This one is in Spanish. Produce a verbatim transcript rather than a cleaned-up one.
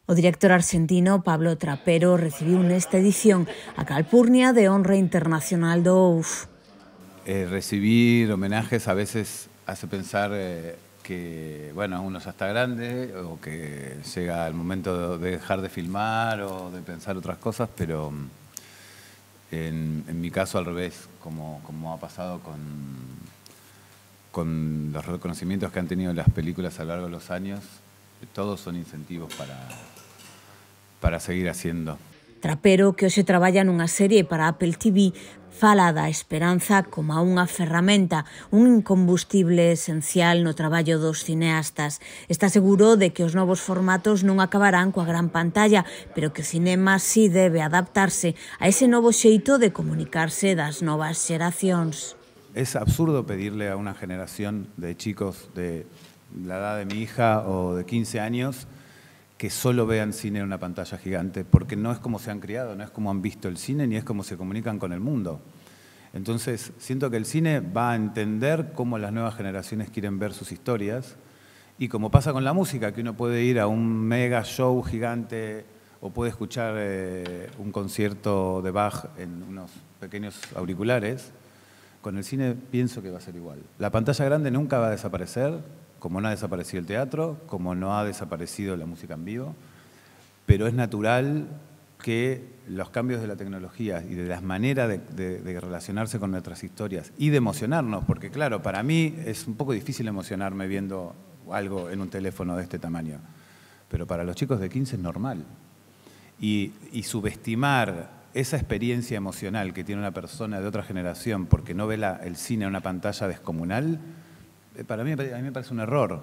O director argentino Pablo Trapero recibiu nesta edición a Calpurnia de Honra Internacional do O U F. Eh, recibir homenajes a veces hace pensar eh, que, bueno, uno ya está grande o que llega el momento de dejar de filmar o de pensar otras cosas, pero en, en mi caso al revés, como, como ha pasado con, con los reconocimientos que han tenido las películas a lo largo de los años, todos son incentivos para, para seguir haciendo. Trapero, que hoxe traballa nunha serie para Apple T V, fala da esperanza como a unha ferramenta, un incombustible esencial no traballo dos cineastas. Está seguro de que os novos formatos non acabarán coa gran pantalla, pero que o cinema si debe adaptarse a ese novo xeito de comunicarse das novas xeracións. Es absurdo pedirle a una generación de chicos de la edad de mi hija o de quince años que solo vean cine en una pantalla gigante, porque no es como se han criado, no es como han visto el cine, ni es como se comunican con el mundo. Entonces, siento que el cine va a entender cómo las nuevas generaciones quieren ver sus historias, y como pasa con la música, que uno puede ir a un mega show gigante o puede escuchar eh, un concierto de Bach en unos pequeños auriculares, con el cine pienso que va a ser igual. La pantalla grande nunca va a desaparecer, como no ha desaparecido el teatro, como no ha desaparecido la música en vivo, pero es natural que los cambios de la tecnología y de las maneras de, de, de relacionarse con nuestras historias y de emocionarnos, porque claro, para mí es un poco difícil emocionarme viendo algo en un teléfono de este tamaño, pero para los chicos de quince es normal. Y, y subestimar esa experiencia emocional que tiene una persona de otra generación porque no ve la, el cine en una pantalla descomunal, para mí, a mí me parece un error.